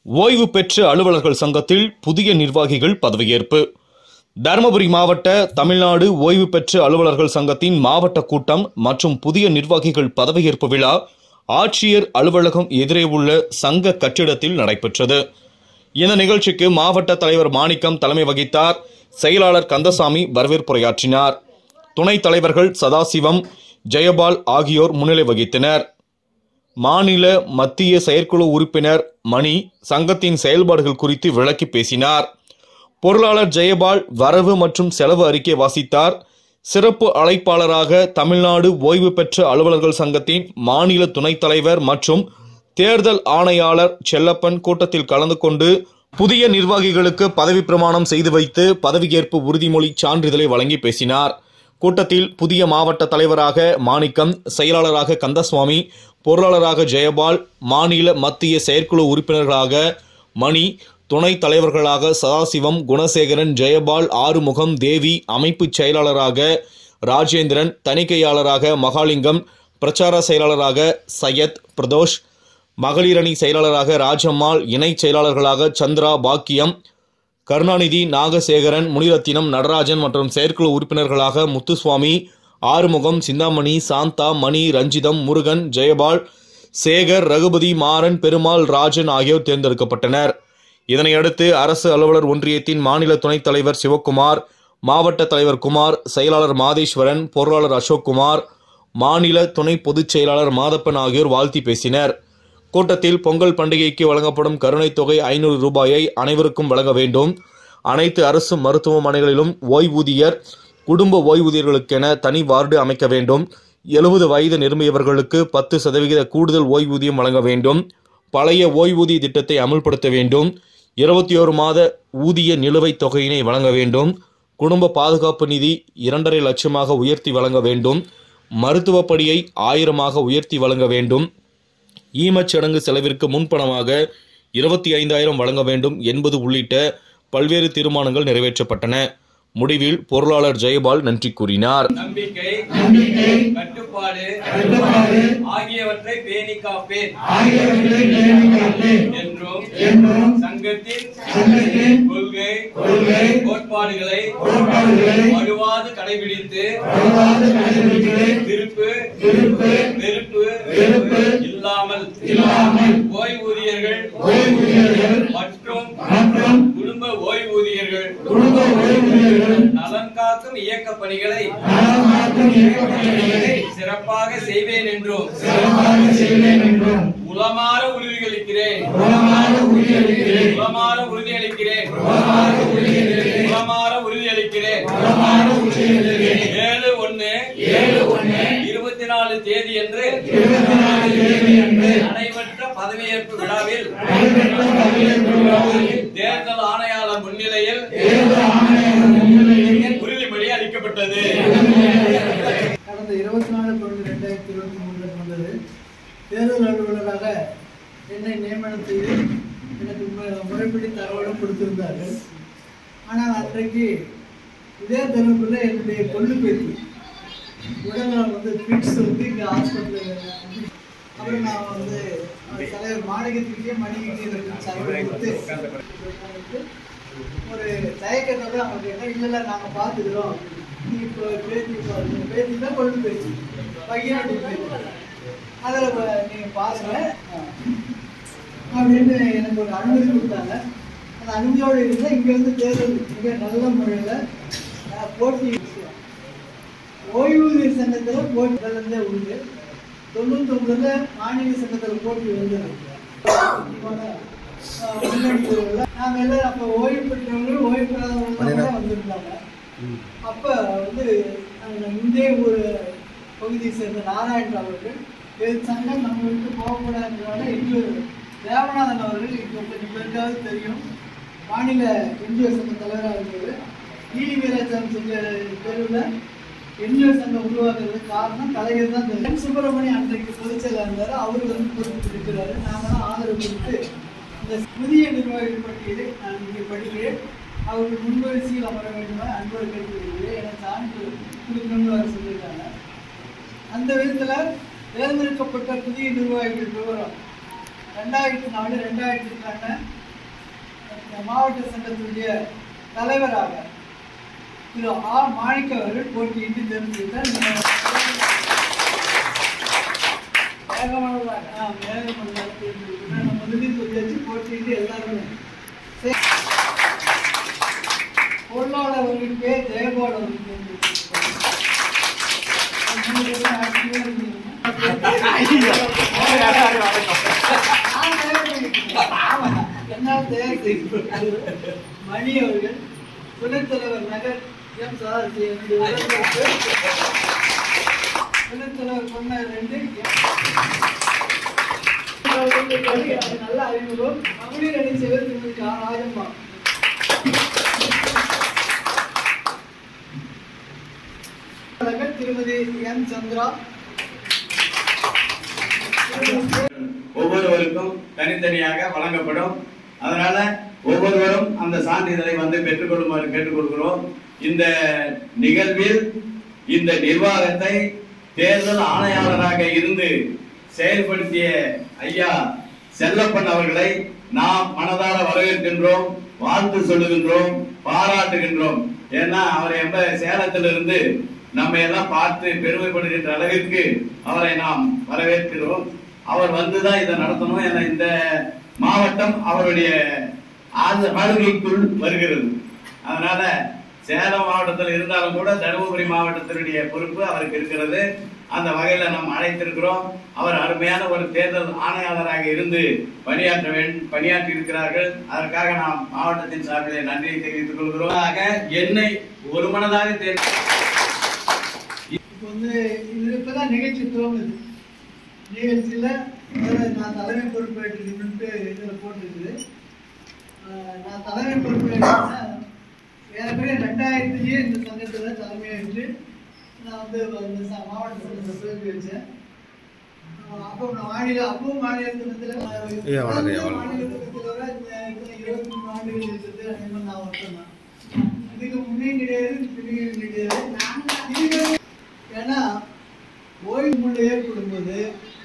ஓய்வு பெற்ற அலுவலர்கள் சங்கத்தில் புதிய நிர்வாகிகள் பதவியேற்பு. தருமபுரி மாவட்ட தமிழ்நாடு ஓய்வு பெற்ற அலுவலர்கள் சங்கத்தின் மாவட்ட கூட்டம் மற்றும் புதிய நிர்வாகிகள் பதவியேற்பு விழா ஆட்சியர் அலுவலகம் எதிரே உள்ள சங்க கட்டிடத்தில் நடைபெற்றது. இந்த நிகழ்ச்சிக்கு மாவட்ட தலைவர் மாணிக்கம் தலைமை வகித்தார். செயலாளர் கந்தசாமி வரவேற்புரையாற்றினார். துணைத் தலைவர்கள் சதாசிவம், ஜெயபால் ஆகியோர் முன்னிலை வகித்தனர். மாநில மத்திய செயற்குழு உறுப்பினர் மணி சங்கத்தின் செயல்பாடுகள் குறித்து விளக்கி பேசினார். பொருளாளர் ஜெயபால் வரவு மற்றும் செலவு அறிக்கை வாசித்தார். சிறப்பு அழைப்பாளராக தமிழ்நாடு ஓய்வு பெற்ற அலுவலர்கள் சங்கத்தின் மாநில துணைத் தலைவர் மற்றும் தேர்தல் ஆணையாளர் செல்லப்பன் கூட்டத்தில் கலந்து கொண்டு புதிய நிர்வாகிகளுக்கு பதவி பிரமாணம் செய்து வைத்து பதவியேற்பு உறுதிமொழி சான்றிதழை வழங்கி பேசினார். கூட்டத்தில் புதிய மாவட்ட தலைவராக மாணிக்கம், செயலாளராக கந்தசுவாமி, பொருளாளராக ஜெயபால், மாநில மத்திய செயற்குழு உறுப்பினர்களாக மணி, துணைத் தலைவர்களாக சதாசிவம், குணசேகரன், ஜெயபால், ஆறுமுகம், தேவி, அமைப்பு செயலாளராக ராஜேந்திரன், தணிக்கையாளராக மகாலிங்கம், பிரச்சார செயலாளராக சையத், பிரதோஷ், மகளிரணி செயலாளராக ராஜம்மாள், இணை செயலாளர்களாக சந்திரா, பாக்கியம், கருணாநிதி, நாகசேகரன், முனிரத்தினம், நடராஜன் மற்றும் செயற்குழு உறுப்பினர்களாக முத்துசுவாமி, ஆறுமுகம், சிந்தாமணி, சாந்தா, மணி, ரஞ்சிதம், முருகன், ஜெயபால், சேகர், ரகுபதி, மாறன், பெருமாள், ராஜன் ஆகியோர் தேர்ந்தெடுக்கப்பட்டனர். இதனையடுத்து அரசு அலுவலர் ஒன்றியத்தின் மாநில துணைத் தலைவர் சிவக்குமார், மாவட்ட தலைவர் குமார், செயலாளர் மாதேஸ்வரன், பொருளாளர் அசோக்குமார், மாநில துணை பொதுச் செயலாளர் மாதப்பன் ஆகியோர் வாழ்த்தி பேசினர். கூட்டத்தில் பொங்கல் பண்டிகைக்கு வழங்கப்படும் கருணைத் தொகை 500 ரூபாயை அனைவருக்கும் வழங்க வேண்டும். அனைத்து அரசு மருத்துவமனைகளிலும் ஓய்வூதியர், குடும்ப ஓய்வூதியர்களுக்கென தனி வார்டு அமைக்க வேண்டும். 70 வயது நிரம்பியவர்களுக்கு 10% கூடுதல் ஓய்வூதியம் வழங்க வேண்டும். பழைய ஓய்வூதிய திட்டத்தை அமல்படுத்த வேண்டும். 21 மாத ஊதிய நிலுவைத் தொகையினை வழங்க வேண்டும். குடும்ப பாதுகாப்பு நிதி 2.5 லட்சமாக உயர்த்தி வழங்க வேண்டும். மருத்துவ படியை 1000 உயர்த்தி வழங்க வேண்டும். ஈமச்சடங்கு செலவிற்கு முன்பணமாக 25,000 வழங்க வேண்டும் என்பது உள்ளிட்ட பல்வேறு தீர்மானங்கள் நிறைவேற்றப்பட்டன. முடிவில் பொருளாளர் ஜெயபால் நன்றி கூறினார். நம்பிக்கை, கட்டுப்பாடு ஆகியவற்றை பேணி காப்பேன் என்றும் சங்கத்தின் கொள்கை கோட்பாடுகளை வலுவாது கடைபிடித்து விருப்பு வெறுப்பு இல்லாமல் ஓய்வூதியர்கள் மற்றும் குடும்ப ஓய்வூதியர்கள் நலன் காக்கும் இயக்க பணிகளை சிறப்பாக செய்வேன் என்றும் உளமாற உறுதியளிக்கிறேன். 7/1/24 தேதியன்று நடைபெற்ற பதவியேற்பு விழாவில் தேர்தல் ஆணையாளர் முன்னிலையில் உறுதிமொழி அளிக்கப்பட்டது. கடந்த 24/12/2023 வந்தது தேர்தல் அலுவலராக என்னை நியமனம் செய்து எனக்கு முறைப்படி தகவலும் கொடுத்திருந்தார்கள். ஆனால் அன்றைக்கு இதே தருமபுரியில் என்னுடைய கொள்ளு பேத்தி உடல்நலம் ஃபிட்ஸ் இங்கே ஹாஸ்பிட்டலில் அப்புறம் நான் தலைவர் மாணிக்கத்துக்கிட்டே மணிக்கிட்டே தகவல் கொடுத்து ஒரு தயக்கத்தோடு அவங்க கேட்டால் இல்லை நாங்கள் பார்த்துக்கிறோம், நீ இப்போ பேத்தி தான் கொள்ளு பேச்சு பையனோட பேச்சு அதில் நீங்கள் பாருங்க அப்படின்னு எனக்கு ஒரு அனுமதி கொடுத்தாங்க. அந்த அனுமதியோடு இருந்தால் இங்கே தேர்தல் மிக நல்ல முறையில் போட்டி ஓய்வூதிய சங்கத்தில் போட்டிலேருந்தே உண்டு. 99 மாநில சங்கத்தில் போட்டி வந்தது. நாங்கள் எல்லாம் அப்போ ஓய்வு பெற்றவங்களும் ஓய்வு பெறாதவங்களும் வந்திருந்தாங்க. அப்போ இந்திய ஒரு பகுதியை சேர்ந்த நாராயணன் அவர்கள் சங்கம் நம்ம விட்டு போகக்கூடாதுன்றதால இன்று தேவநாதன் அவர்கள் இப்போ கொஞ்சம் பேருக்காவது தெரியும், மாநில என்ஜிஓ சங்க தலைவராக இருந்தது. நீதி வீராச்சாரம் செஞ்ச தெருவில் என்ஜிஓ சங்கம் உருவாக்குறது காரணம் தலைவர் தான் தெரியும். சுப்பிரமணியம் அன்றைக்கு பொதுச்செயலாளர் இருந்தார், அவர் பொறுப்பிருக்கிறாரு. நாங்களாம் ஆதரவு கொடுத்து இந்த புதிய நிர்வாகிகள் பட்டியலை நான் இங்கே படிக்கிறேன். அவர்கள் முன்வரிசையில் அமர வேண்டுமா அன்போடு கேட்டுக்கொள்கிறேன் என சான்று கொடுக்கணும்னு வர சொல்லியிருக்காங்க. அந்த விதத்தில் தேர்ந்தெடுக்கப்பட்ட புதிய நிர்வாகிகள் விவரம் 2004 2000க்கான மாவட்ட சங்கத்துடைய தலைவராக திரு மாணிக்க அவர்கள் போட்டியிட்டு தெரிவித்தார். நம்ம முதலில் சொல்லியாச்சு, போட்டியிட்டு எல்லாருமே. பொருளாளர் அவர்கள் பேர் ஜெயபால் அவர்கள். மணி அவர்கள், துணைத் தலைவர் நகர் எம் சாரதி, துணைத் தலைவர் பொன்னர் 2 நல்ல அறிமுகம். மகளிர் அணி செயலர் திருமதி ராஜம்மா, திருமதி என் சந்திரா. ஒவ்வொருவருக்கும் தனித்தனியாக வழங்கப்படும். அதனால ஒவ்வொருவரும் அந்த சான்றிதழை வந்து பெற்றுக்கொள்ளுமாறு கேட்டுக்கொள்கிறோம். இந்த நிகழ்வில் இந்த நிர்வாகத்தை தேர்தல் ஆணையாளராக இருந்து செயல்படுத்திய ஐயா செல்லப்பன் அவர்களை நாம் மனதார வரவேற்கின்றோம், வாழ்த்து சொல்லுகின்றோம், பாராட்டுகின்றோம். ஏன்னா அவர் சேலத்திலிருந்து நம்ம எல்லாம் பார்த்து பெருமைப்படுகின்ற அளவிற்கு அவரை நாம் வரவேற்கிறோம். அவர் வந்துதான் இதை நடத்தணும். என இந்த மாவட்டம் அவருடைய ஆளுகைக்குள் வருகிறது. அதனால சேலம் மாவட்டத்தில் இருந்தாலும் கூட தருமபுரி மாவட்டத்தினுடைய பொறுப்பு அவருக்கு இருக்கிறது. அந்த வகையில நாம் அழைத்திருக்கிறோம். அவர் அருமையான ஒரு தேர்தல் ஆணையாளராக இருந்து பணியாற்றி இருக்கிறார்கள். அதற்காக நாம் மாவட்டத்தின் சார்பிலே நன்றியை தெரிவித்துக் கொள்கிறோம். என்னை ஒரு மனதாக இப்பதான் நிகழ்ச்சி துவங்குது. நிகழ்ச்சியில நான் தலைமை பொறுப்பேற்று இதுல போட்டிருக்குது. நான் தலைமை பொறுப்பேற்ற ஏற்கனவே 2000 இந்த சங்கத்துல தலைமையேற்று நான் வந்து இந்த மாவட்ட சங்கத்தை சேர்த்து வச்சேன். அப்போ நான் அப்பவும் மாநில சங்கத்துல மாநில 23 ஆண்டுகள் இருக்குது. அதே மாதிரி நான் ஒருத்தன் தான். இதுக்கு முன்னையும் கிடையாது, பின்னையும் கிடையாது. ஏன்னா ஓய்வு முறை ஏற்படும் போது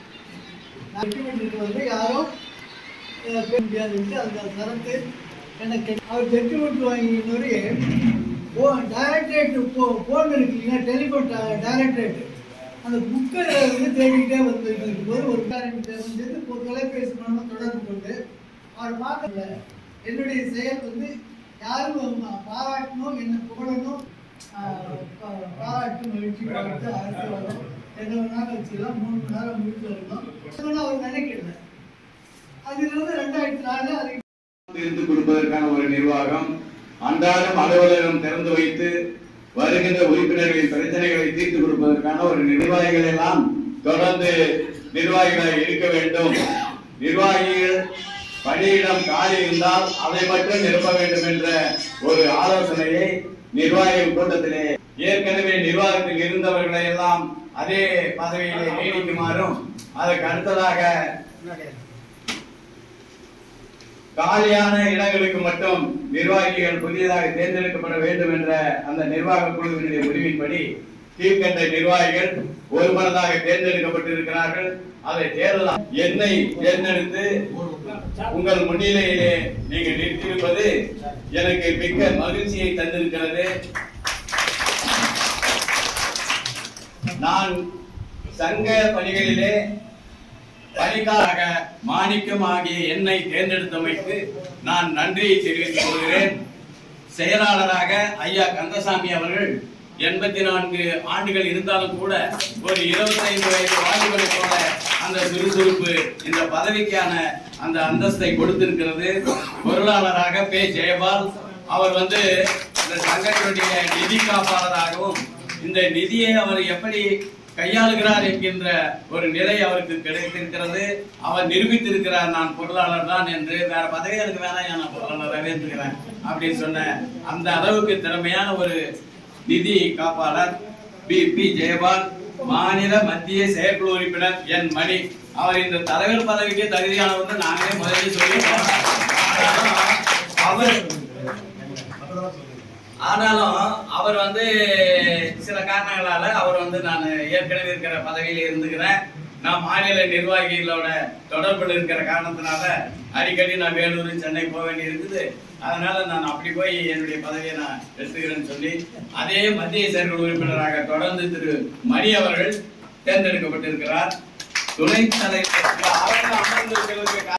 வந்து யாரும் முடியாதுன்ட்டு அந்த சரத்து எனக்கு அவர் ஜட்ஜ்மெண்ட் வாங்கினோரு டைரக்டரேட் போன் இருக்கு இல்லைன்னா, டெலிஃபோன் டைரக்டரேட் அந்த புக்கை வந்து தேடிக்கிட்டே வந்து இருக்கும்போது ஒரு காரணம் தெரிஞ்சது. ஒரு தொலைபேசி மூலமாக தொடர்பு கொண்டு அவர் பார்க்கல. என்னுடைய செயல் வந்து யாரும் பாராட்டணும், என்னை புகழணும், பாராட்டு மகிழ்ச்சி பார்த்து அரசியல் என்ன வேணாலும் வச்சுக்கலாம். 3 மணி நேரம் வீட்டில் இருக்கணும் அவர் நினைக்கல. அதிலிருந்து 2004 அதை தீர்த்து கொடுப்பதற்கான ஒரு நிர்வாகம், அன்றாடம் அலுவலகம் திறந்து வைத்து வருகின்ற உறுப்பினர்களின் பிரச்சனைகளை தீர்த்து கொடுப்பதற்கான ஒரு நிர்வாகிகள் எல்லாம் தொடர்ந்து நிர்வாகிகளாக இருக்க வேண்டும். நிர்வாகிகள் பணியிடம் காலி இருந்தால் அதை மட்டும் நிரப்ப வேண்டும் என்ற ஒரு ஆலோசனையை நிர்வாகிகள் கூட்டத்திலே ஏற்கனவே நிர்வாகத்தில் இருந்தவர்களை எல்லாம் அதே பதவியிலே நீடிக்குமாறும், அதற்கு அடுத்ததாக காலியான இடங்களுக்கு மட்டும் நிர்வாகிகள் புதியதாக தேர்ந்தெடுக்கப்பட வேண்டும் என்ற அந்த நிர்வாக குழுவினுடைய முடிவின்படி கீழ்கண்ட நிர்வாகிகள் ஒருமனதாக தேர்ந்தெடுக்கப்பட்டிருக்கிறார்கள். அதை தேர்தல் என்னை தேர்ந்தெடுத்து உங்கள் முன்னிலையிலே நீங்கள் நிறுத்தியிருப்பது எனக்கு மிக்க மகிழ்ச்சியை தந்திருக்கிறது. நான் சங்க பணிகளிலே பணிக்காக மாணிக்கம் ஆகிய என்னை தேர்ந்தெடுத்தமைக்கு நான் நன்றியை தெரிவித்துக் கொள்கிறேன். செயலாளராக ஐயா கந்தசாமி அவர்கள் 84 ஆண்டுகள் இருந்தாலும் கூட ஒரு 25 வயது வாலிபனை போல அந்த சுறுசுறுப்பு இந்த பதவிக்கான அந்த அந்தஸ்தை கொடுத்திருக்கிறது. பொருளாளராக பே ஜெயபால் அவர் வந்து இந்த சங்கத்தினுடைய நிதி காப்பாளராகவும் இந்த நிதியை அவர் எப்படி கையாளுகிறார் என்கின்ற ஒரு நிலை அவருக்கு கிடைத்திருக்கிறது. அவர் நிரூபித்திருக்கிறார், நான் பொருளாளர் தான் என்று. வேற பதவி எனக்கு வேணாம், நான் பொருளாளராகவே இருக்கிறேன் அப்படின்னு சொன்ன அந்த அளவுக்கு திறமையான ஒரு நிதி காப்பாளர் பி ஜெயபால். மாநில மத்திய செயற்குழு உறுப்பினர் என் மணி. அவர் இந்த தலைவர் பதவிக்கு தகுதியானவர் நாங்களே முதலில் சொல்லி, ஆனாலும் அவர் வந்து சில காரணங்களால அவர் வந்து நான் ஏற்கனவே இருக்கிற பதவியில இருந்துக்கிறேன். நான் மாநில நிர்வாகிகளோட தொடர்பில் இருக்கிற காரணத்தினால அடிக்கடி நான் வேலூர் சென்னை போக வேண்டி இருக்குது. அதனால நான் அப்படி போய் என்னுடைய பதவியை நான் எடுத்துக்கிறேன்னு சொல்லி அதே மத்திய செயற்குழு உறுப்பினராக தொடர்ந்து திரு மணி அவர்கள் தேர்ந்தெடுக்கப்பட்டிருக்கிறார். துணைத் தலைவர் அமர்ந்திருக்கிறதுக்கு